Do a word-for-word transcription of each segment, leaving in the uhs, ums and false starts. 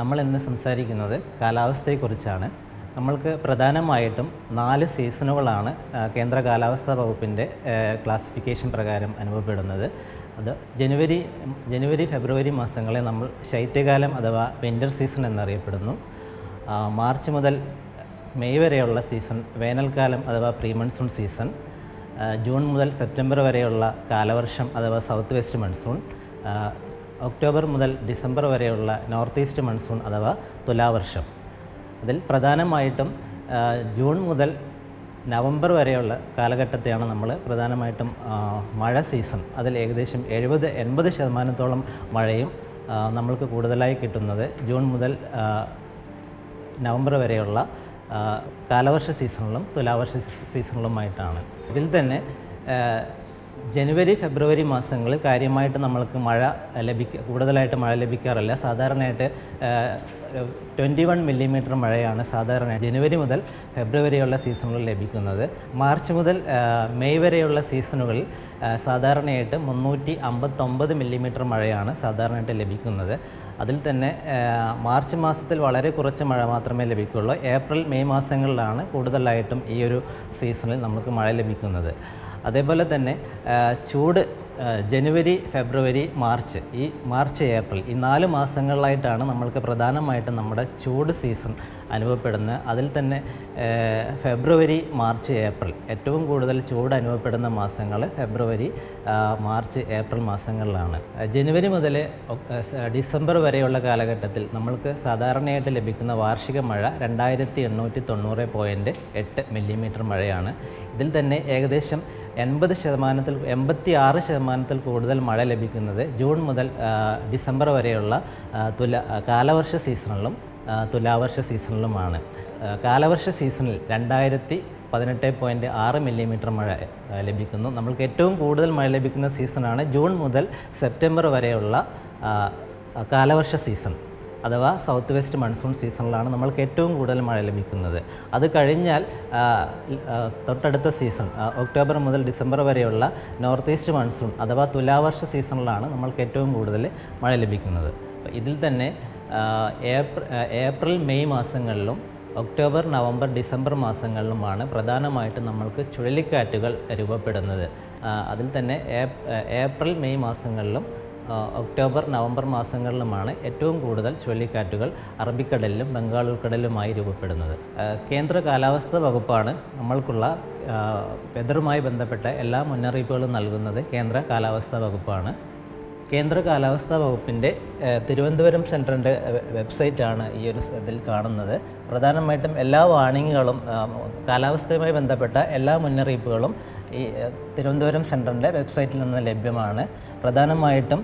നമ്മൾ ഇന്ന് സംസാരിക്കുന്നത് കാലാവസ്ഥയെക്കുറിച്ചാണ്. നമ്മൾക്ക് പ്രധാനമായിട്ടും നാല് സീസണുകളാണ് കേന്ദ്ര കാലാവസ്ഥാ വകുപ്പിൻ്റെ ക്ലാസിഫിക്കേഷൻ പ്രകാരം അനുഭവപ്പെടുന്നത്. അത് ജനുവരി ജനുവരി ഫെബ്രുവരി മാസങ്ങളെ നമ്മൾ ശൈത്യകാലം അഥവാ വിൻ്റർ സീസൺ എന്നറിയപ്പെടുന്നു. മാർച്ച് മുതൽ മെയ് വരെയുള്ള സീസൺ വേനൽക്കാലം അഥവാ പ്രീ മൺസൂൺ സീസൺ. ജൂൺ മുതൽ സെപ്റ്റംബർ വരെയുള്ള കാലവർഷം അഥവാ സൗത്ത് വെസ്റ്റ് മൺസൂൺ. ഒക്ടോബർ മുതൽ ഡിസംബർ വരെയുള്ള നോർത്ത് ഈസ്റ്റ് മൺസൂൺ അഥവാ തുലാവർഷം. അതിൽ പ്രധാനമായിട്ടും ജൂൺ മുതൽ നവംബർ വരെയുള്ള കാലഘട്ടത്തെയാണ് നമ്മൾ പ്രധാനമായിട്ടും മഴ സീസൺ. അതിൽ ഏകദേശം എഴുപത് എൺപത് ശതമാനത്തോളം മഴയും നമ്മൾക്ക് കൂടുതലായി കിട്ടുന്നത് ജൂൺ മുതൽ നവംബർ വരെയുള്ള കാലവർഷ സീസണിലും തുലാവർഷ സീസണിലുമായിട്ടാണ്. ഇതിൽ തന്നെ ജനുവരി ഫെബ്രുവരി മാസങ്ങളിൽ കാര്യമായിട്ട് നമ്മൾക്ക് മഴ ലഭിക്ക കൂടുതലായിട്ട് മഴ ലഭിക്കാറില്ല. സാധാരണയായിട്ട് ട്വൻറ്റി വൺ മില്ലിമീറ്റർ മഴയാണ് സാധാരണ ജനുവരി മുതൽ ഫെബ്രുവരിയുള്ള സീസണുകളിൽ ലഭിക്കുന്നത്. മാർച്ച് മുതൽ മെയ് വരെയുള്ള സീസണുകളിൽ സാധാരണയായിട്ട് മുന്നൂറ്റി അമ്പത്തൊമ്പത് മില്ലിമീറ്റർ മഴയാണ് സാധാരണയായിട്ട് ലഭിക്കുന്നത്. അതിൽ തന്നെ മാർച്ച് മാസത്തിൽ വളരെ കുറച്ച് മഴ മാത്രമേ ലഭിക്കുകയുള്ളൂ. ഏപ്രിൽ മെയ് മാസങ്ങളിലാണ് കൂടുതലായിട്ടും ഈ ഒരു സീസണിൽ നമുക്ക് മഴ ലഭിക്കുന്നത്. അതേപോലെ തന്നെ ചൂട് ജനുവരി ഫെബ്രുവരി മാർച്ച് ഈ മാർച്ച് ഏപ്രിൽ ഈ നാല് മാസങ്ങളിലായിട്ടാണ് നമ്മൾക്ക് പ്രധാനമായിട്ടും നമ്മുടെ ചൂട് സീസൺ അനുഭവപ്പെടുന്നത്. അതിൽ തന്നെ ഫെബ്രുവരി മാർച്ച് ഏപ്രിൽ ഏറ്റവും കൂടുതൽ ചൂട് അനുഭവപ്പെടുന്ന മാസങ്ങൾ ഫെബ്രുവരി മാർച്ച് ഏപ്രിൽ മാസങ്ങളിലാണ്. ജനുവരി മുതൽ ഡിസംബർ വരെയുള്ള കാലഘട്ടത്തിൽ നമ്മൾക്ക് സാധാരണയായിട്ട് ലഭിക്കുന്ന വാർഷിക മഴ രണ്ടായിരത്തി എണ്ണൂറ്റി തൊണ്ണൂറ് പോയിൻറ്റ് എട്ട് മില്ലിമീറ്റർ മഴയാണ്. ഇതിൽ തന്നെ ഏകദേശം എൺപത് ശതമാനത്തിൽ എൺപത്തി ആറ് ശതമാനത്തിൽ കൂടുതൽ മഴ ലഭിക്കുന്നത് ജൂൺ മുതൽ ഡിസംബർ വരെയുള്ള തുല കാലവർഷ സീസണിലും തുലാവർഷ സീസണിലുമാണ്. കാലവർഷ സീസണിൽ രണ്ടായിരത്തി പതിനെട്ട് പോയിൻറ്റ് ആറ് മില്ലിമീറ്റർ മഴ ലഭിക്കുന്നു. നമ്മൾക്ക് ഏറ്റവും കൂടുതൽ മഴ ലഭിക്കുന്ന സീസണാണ് ജൂൺ മുതൽ സെപ്റ്റംബർ വരെയുള്ള കാലവർഷ സീസൺ അഥവാ സൗത്ത് വെസ്റ്റ് മൺസൂൺ സീസണിലാണ് നമ്മൾക്ക് ഏറ്റവും കൂടുതൽ മഴ ലഭിക്കുന്നത്. അത് കഴിഞ്ഞാൽ തൊട്ടടുത്ത സീസൺ ഒക്ടോബർ മുതൽ ഡിസംബർ വരെയുള്ള നോർത്ത് ഈസ്റ്റ് മൺസൂൺ അഥവാ തുലാവർഷ സീസണിലാണ് നമ്മൾക്ക് ഏറ്റവും കൂടുതൽ മഴ ലഭിക്കുന്നത്. ഇതിൽ തന്നെ ഏപ്രിൽ മെയ് മാസങ്ങളിലും ഒക്ടോബർ നവംബർ ഡിസംബർ മാസങ്ങളിലുമാണ് പ്രധാനമായിട്ടും നമ്മൾക്ക് ചുഴലിക്കാറ്റുകൾ രൂപപ്പെടുന്നത്. അതിൽ തന്നെ ഏപ്രിൽ മെയ് മാസങ്ങളിലും ഒക്ടോബർ നവംബർ മാസങ്ങളിലുമാണ് ഏറ്റവും കൂടുതൽ ചുഴലിക്കാറ്റുകൾ അറബിക്കടലിലും ബംഗാൾ ഉൾക്കടലിലുമായി രൂപപ്പെടുന്നത്. കേന്ദ്ര കാലാവസ്ഥാ വകുപ്പാണ് നമ്മൾക്കുള്ള വെതറുമായി ബന്ധപ്പെട്ട എല്ലാ മുന്നറിയിപ്പുകളും നൽകുന്നത് കേന്ദ്ര കാലാവസ്ഥാ വകുപ്പാണ്. കേന്ദ്ര കാലാവസ്ഥാ വകുപ്പിൻ്റെ തിരുവനന്തപുരം സെൻറ്ററിൻ്റെ വെബ്സൈറ്റാണ് ഈ ഒരു ഇതിൽ കാണുന്നത്. പ്രധാനമായിട്ടും എല്ലാ വാർണിങ്ങുകളും കാലാവസ്ഥയുമായി ബന്ധപ്പെട്ട എല്ലാ മുന്നറിയിപ്പുകളും ഈ തിരുവനന്തപുരം സെൻറ്ററിൻ്റെ വെബ്സൈറ്റിൽ നിന്ന് ലഭ്യമാണ്. പ്രധാനമായിട്ടും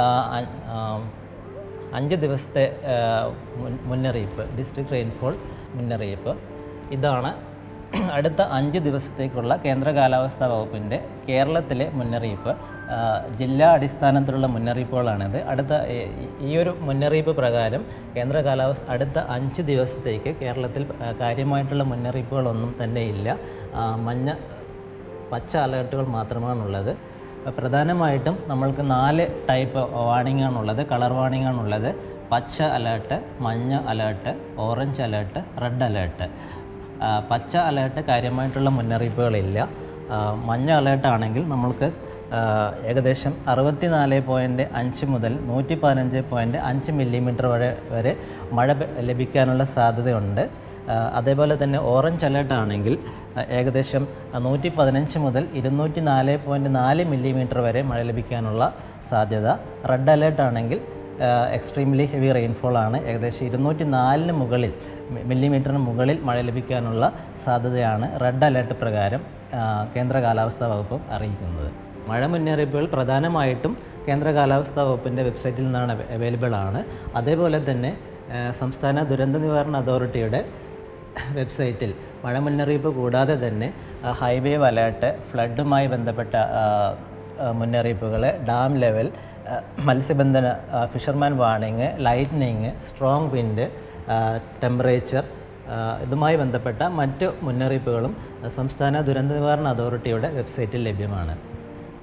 അഞ്ച് ദിവസത്തെ മുന്നറിയിപ്പ് ഡിസ്ട്രിക്ട് റെയിൻഫോൾ മുന്നറിയിപ്പ് ഇതാണ്. അടുത്ത അഞ്ച് ദിവസത്തേക്കുള്ള കേന്ദ്ര കാലാവസ്ഥാ വകുപ്പിൻ്റെ കേരളത്തിലെ മുന്നറിയിപ്പ് ജില്ലാ അടിസ്ഥാനത്തിലുള്ള മുന്നറിയിപ്പുകളാണിത്. അടുത്ത ഈ ഒരു മുന്നറിയിപ്പ് പ്രകാരം കേന്ദ്ര കാലാവസ്ഥ അടുത്ത അഞ്ച് ദിവസത്തേക്ക് കേരളത്തിൽ കാര്യമായിട്ടുള്ള മുന്നറിയിപ്പുകളൊന്നും തന്നെ ഇല്ല. മഞ്ഞ പച്ച അലേർട്ടുകൾ മാത്രമാണുള്ളത്. പ്രധാനമായിട്ടും നമ്മൾക്ക് നാല് ടൈപ്പ് വാർണിംഗ് ആണുള്ളത്. കളർ വാർണിംഗ് ആണുള്ളത്. പച്ച അലേർട്ട്, മഞ്ഞ alert, orange alert, red alert. പച്ച അലേർട്ട് കാര്യമായിട്ടുള്ള മുന്നറിയിപ്പുകളില്ല. മഞ്ഞ അലേർട്ടാണെങ്കിൽ നമ്മൾക്ക് ഏകദേശം അറുപത്തി നാല് പോയിൻറ്റ് അഞ്ച് മുതൽ നൂറ്റി പതിനഞ്ച് പോയിൻറ്റ് അഞ്ച് മില്ലിമീറ്റർ വരെ വരെ മഴ ലഭിക്കാനുള്ള സാധ്യതയുണ്ട്. അതേപോലെ തന്നെ ഓറഞ്ച് അലേർട്ട് ആണെങ്കിൽ ഏകദേശം നൂറ്റി പതിനഞ്ച് മുതൽ ഇരുന്നൂറ്റി നാല് പോയിൻറ്റ് നാല് മില്ലിമീറ്റർ വരെ മഴ ലഭിക്കാനുള്ള സാധ്യത. റെഡ് അലേർട്ട് ആണെങ്കിൽ എക്സ്ട്രീംലി ഹെവി റെയിൻഫോൾ ആണ്. ഏകദേശം ഇരുന്നൂറ്റി നാലിന് മുകളിൽ മില്ലിമീറ്ററിന് മുകളിൽ മഴ ലഭിക്കാനുള്ള സാധ്യതയാണ് റെഡ് അലേർട്ട് പ്രകാരം കേന്ദ്ര കാലാവസ്ഥാ വകുപ്പ് അറിയിക്കുന്നത്. മഴ മുന്നറിയിപ്പുകൾ പ്രധാനമായിട്ടും കേന്ദ്ര കാലാവസ്ഥാ വകുപ്പിൻ്റെ വെബ്സൈറ്റിൽ നിന്നാണ് അവൈലബിൾ ആണ്. അതേപോലെ തന്നെ സംസ്ഥാന ദുരന്ത നിവാരണ അതോറിറ്റിയുടെ വെബ്സൈറ്റിൽ മഴ മുന്നറിയിപ്പ് കൂടാതെ തന്നെ ഹൈവേവ് അലേർട്ട്, ഫ്ലഡുമായി ബന്ധപ്പെട്ട മുന്നറിയിപ്പുകൾ, ഡാം ലെവൽ, മത്സ്യബന്ധന fisherman warning, lightning, strong wind, temperature ഇതുമായി ബന്ധപ്പെട്ട മറ്റ് മുന്നറിയിപ്പുകളും സംസ്ഥാന ദുരന്ത നിവാരണ അതോറിറ്റിയുടെ വെബ്സൈറ്റിൽ ലഭ്യമാണ്.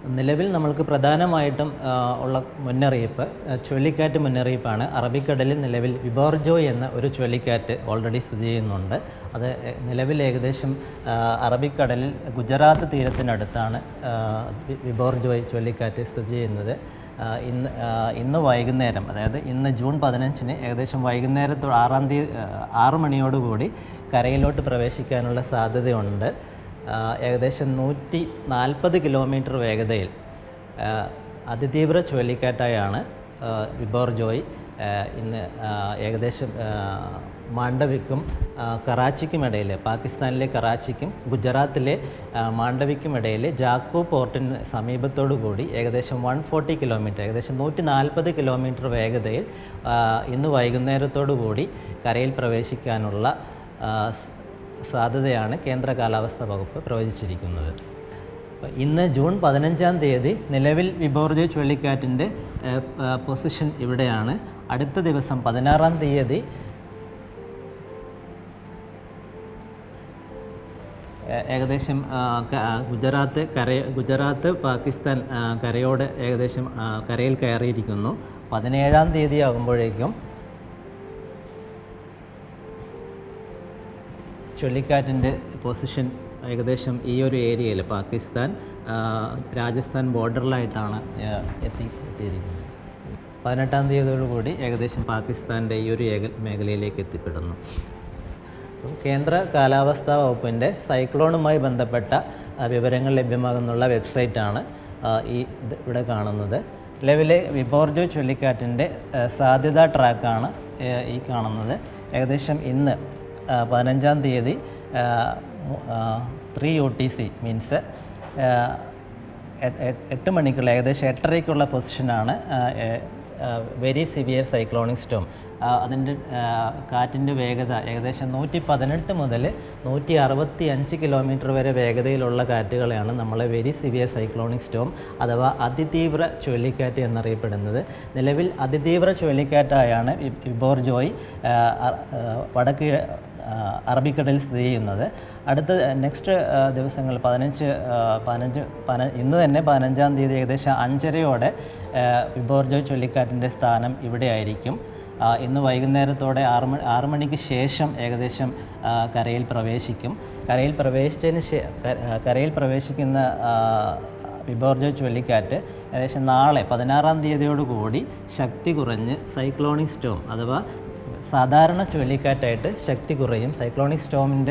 നിലവിൽ നമ്മൾക്ക് പ്രധാനമായിട്ടും ഉള്ള മുന്നറിയിപ്പ് ചുഴലിക്കാറ്റ് മുന്നറിയിപ്പാണ്. അറബിക്കടലിൽ നിലവിൽ വിബോർജോയ് എന്ന ഒരു ചുഴലിക്കാറ്റ് ഓൾറെഡി സ്ഥിതി ചെയ്യുന്നുണ്ട്. അത് നിലവിൽ ഏകദേശം അറബിക്കടലിൽ ഗുജറാത്ത് തീരത്തിനടുത്താണ് വിബോർജോയ് ചുഴലിക്കാറ്റ് സ്ഥിതി ചെയ്യുന്നത്. ഇന്ന് ഇന്ന് വൈകുന്നേരം, അതായത് ഇന്ന് ജൂൺ പതിനഞ്ചിന് ഏകദേശം വൈകുന്നേരത്തോ ആറാം തീയതി ആറ് മണിയോടുകൂടി കരയിലോട്ട് പ്രവേശിക്കാനുള്ള സാധ്യതയുണ്ട്. ഏകദേശം നൂറ്റി നാൽപ്പത് കിലോമീറ്റർ വേഗതയിൽ അതിതീവ്ര ചുഴലിക്കാറ്റായാണ് വിബോർജോയ് ഇന്ന് ഏകദേശം മാണ്ഡവിക്കും കറാച്ചിക്കും ഇടയിൽ, പാകിസ്ഥാനിലെ കറാച്ചിക്കും ഗുജറാത്തിലെ മാണ്ഡവിക്കും ഇടയിൽ ജാക്കോ പോർട്ടിന് സമീപത്തോടു കൂടി ഏകദേശം വൺ ഫോർട്ടി കിലോമീറ്റർ ഏകദേശം നൂറ്റി നാൽപ്പത് കിലോമീറ്റർ വേഗതയിൽ ഇന്ന് വൈകുന്നേരത്തോടു കൂടി കരയിൽ പ്രവേശിക്കാനുള്ള സാധ്യതയാണ് കേന്ദ്ര കാലാവസ്ഥാ വകുപ്പ് പ്രവചിച്ചിരിക്കുന്നത്. ഇന്ന് ജൂൺ പതിനഞ്ചാം തീയതി നിലവിൽ വിബോർജോയ് ചുഴലിക്കാറ്റിൻ്റെ പൊസിഷൻ ഇവിടെയാണ്. അടുത്ത ദിവസം പതിനാറാം തീയതി ഏകദേശം ഗുജറാത്ത് കര ഗുജറാത്ത് പാകിസ്ഥാൻ കരയോട് ഏകദേശം കരയിൽ കയറിയിരിക്കുന്നു. പതിനേഴാം തീയതി ആകുമ്പോഴേക്കും ചുഴലിക്കാറ്റിൻ്റെ പൊസിഷൻ ഏകദേശം ഈ ഒരു ഏരിയയിൽ പാകിസ്ഥാൻ രാജസ്ഥാൻ ബോർഡറിലായിട്ടാണ് എത്തി എത്തിയിരിക്കുന്നത്. പതിനെട്ടാം തീയതിയോടുകൂടി ഏകദേശം പാകിസ്ഥാൻ്റെ ഈ ഒരു മേഖലയിലേക്ക് എത്തിപ്പെടുന്നു. കേന്ദ്ര കാലാവസ്ഥാ വകുപ്പിൻ്റെ സൈക്ലോണുമായി ബന്ധപ്പെട്ട വിവരങ്ങൾ ലഭ്യമാകുന്നുള്ള വെബ്സൈറ്റാണ് ഈ ഇവിടെ കാണുന്നത്. നിലവിലെ വിബോർജോയ് ചുഴലിക്കാറ്റിൻ്റെ സാധ്യതാ ട്രാക്കാണ് ഈ കാണുന്നത്. ഏകദേശം ഇന്ന് പതിനഞ്ചാം തീയതി three U T C means എട്ട് മണിക്കുള്ള ഏകദേശം എട്ടരയ്ക്കുള്ള പൊസിഷനാണ് വെരി സിവിയർ സൈക്ലോണിക് സ്റ്റോം. അതിൻ്റെ കാറ്റിൻ്റെ വേഗത ഏകദേശം നൂറ്റി പതിനെട്ട് മുതൽ നൂറ്റി അറുപത്തി അഞ്ച് കിലോമീറ്റർ വരെ വേഗതയിലുള്ള കാറ്റുകളെയാണ് നമ്മൾ വെരി സിവിയർ സൈക്ലോണിക് സ്റ്റോം അഥവാ അതിതീവ്ര ചുഴലിക്കാറ്റ് എന്നറിയപ്പെടുന്നത്. നിലവിൽ അതിതീവ്ര ചുഴലിക്കാറ്റായാണ് വിബോർജോയ് വടക്ക് അറബിക്കടലിൽ സ്ഥിതി ചെയ്യുന്നത്. അടുത്ത നെക്സ്റ്റ് ദിവസങ്ങൾ പതിനഞ്ച് പതിനഞ്ച് പന ഇന്ന് തന്നെ പതിനഞ്ചാം തീയതി ഏകദേശം അഞ്ചരയോടെ വിബോർജോയ് ചുഴലിക്കാറ്റിൻ്റെ സ്ഥാനം ഇവിടെ ആയിരിക്കും. ഇന്ന് വൈകുന്നേരത്തോടെ ആറ് മണി ആറ് മണിക്ക് ശേഷം ഏകദേശം കരയിൽ പ്രവേശിക്കും. കരയിൽ പ്രവേശിച്ചതിന് ശേ കരയിൽ പ്രവേശിക്കുന്ന വിബോർജോയ് ചുഴലിക്കാറ്റ് ഏകദേശം നാളെ പതിനാറാം തീയതിയോടുകൂടി ശക്തി കുറഞ്ഞ് സൈക്ലോണിക് സ്റ്റോം അഥവാ സാധാരണ ചുഴലിക്കാറ്റായിട്ട് ശക്തി കുറയും. സൈക്ലോണിക് സ്റ്റോമിൻ്റെ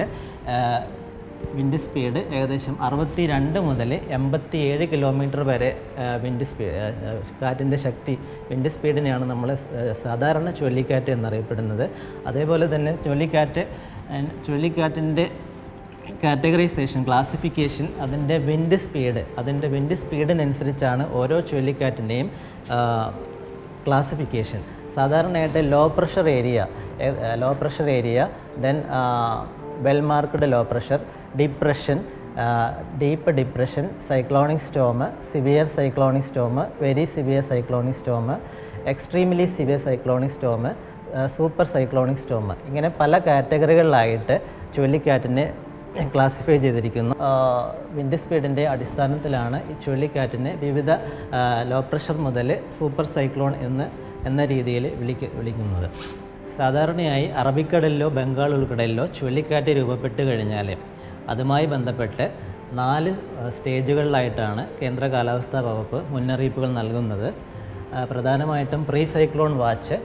വിൻഡ് സ്പീഡ് ഏകദേശം അറുപത്തി രണ്ട് മുതൽ എൺപത്തി ഏഴ് കിലോമീറ്റർ വരെ വിൻഡ് സ്പീ കാറ്റിൻ്റെ ശക്തി വിൻഡ് സ്പീഡിനെയാണ് നമ്മൾ സാധാരണ ചുഴലിക്കാറ്റ് എന്നറിയപ്പെടുന്നത്. അതേപോലെ തന്നെ ചുഴലിക്കാറ്റ് ചുഴലിക്കാറ്റിൻ്റെ കാറ്റഗറൈസേഷൻ ക്ലാസിഫിക്കേഷൻ അതിൻ്റെ വിൻഡ് സ്പീഡ് അതിൻ്റെ വിൻഡ് സ്പീഡിനനുസരിച്ചാണ് ഓരോ ചുഴലിക്കാറ്റിൻ്റെയും ക്ലാസിഫിക്കേഷൻ. സാധാരണയായിട്ട് low pressure area low pressure area then well marked low pressure, depression, deep depression, cyclonic storm, severe cyclonic storm, very severe cyclonic storm, extremely severe cyclonic storm, super cyclonic storm, ഇങ്ങനെ പല കാറ്റഗറികളിലായിട്ട് ചുഴലിക്കാറ്റിനെ classify ചെയ്തിരിക്കുന്നു. Wind സ്പീഡിൻ്റെ അടിസ്ഥാനത്തിലാണ് ഈ ചുഴലിക്കാറ്റിനെ വിവിധ low pressure മുതൽ super cyclone എന്ന് എന്ന രീതിയിൽ വിളിക്ക വിളിക്കുന്നത്. സാധാരണയായി അറബിക്കടലിലോ ബംഗാൾ ഉൾക്കടലിലോ ചുഴലിക്കാറ്റ് രൂപപ്പെട്ട് കഴിഞ്ഞാൽ അതുമായി ബന്ധപ്പെട്ട് നാല് സ്റ്റേജുകളിലായിട്ടാണ് കേന്ദ്ര കാലാവസ്ഥാ വകുപ്പ് മുന്നറിയിപ്പുകൾ നൽകുന്നത്. പ്രധാനമായിട്ടും പ്രീ സൈക്ലോൺ വാച്ച്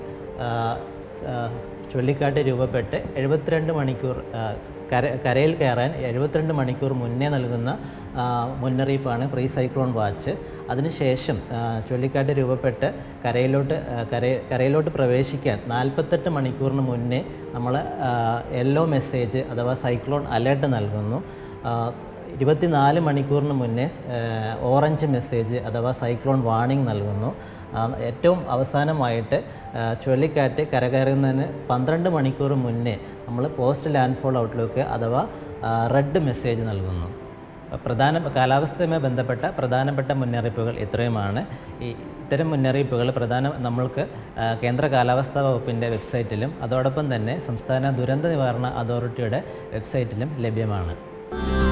ചുഴലിക്കാറ്റ് രൂപപ്പെട്ട് എഴുപത്തിരണ്ട് മണിക്കൂർ കര കരയിൽ കയറാൻ എഴുപത്തിരണ്ട് മണിക്കൂർ മുന്നേ നൽകുന്ന മുന്നറിയിപ്പാണ് പ്രീ സൈക്ലോൺ വാച്ച്. അതിനുശേഷം ചുഴലിക്കാറ്റ് രൂപപ്പെട്ട് കരയിലോട്ട് കര കരയിലോട്ട് പ്രവേശിക്കാൻ നാൽപ്പത്തെട്ട് മണിക്കൂറിന് മുന്നേ നമ്മൾ യെല്ലോ മെസ്സേജ് അഥവാ സൈക്ലോൺ അലേർട്ട് നൽകുന്നു. ഇരുപത്തിനാല് മണിക്കൂറിന് മുന്നേ ഓറഞ്ച് മെസ്സേജ് അഥവാ സൈക്ലോൺ വാർണിംഗ് നൽകുന്നു. ഏറ്റവും അവസാനമായിട്ട് ചുഴലിക്കാറ്റ് കരകയറുന്നതിന് പന്ത്രണ്ട് മണിക്കൂർ മുന്നേ നമ്മൾ പോസ്റ്റ് ലാൻഡ്ഫോൾ ഔട്ട്ലുക്ക് അഥവാ റെഡ് മെസ്സേജ് നൽകുന്നു. പ്രധാന കാലാവസ്ഥയുമായി ബന്ധപ്പെട്ട പ്രധാനപ്പെട്ട മുന്നറിയിപ്പുകൾ ഇത്രയുമാണ്. ഈ ഇത്തരം മുന്നറിയിപ്പുകൾ പ്രധാന നമ്മൾക്ക് കേന്ദ്ര കാലാവസ്ഥാ വകുപ്പിൻ്റെ വെബ്സൈറ്റിലും അതോടൊപ്പം തന്നെ സംസ്ഥാന ദുരന്ത നിവാരണ അതോറിറ്റിയുടെ വെബ്സൈറ്റിലും ലഭ്യമാണ്.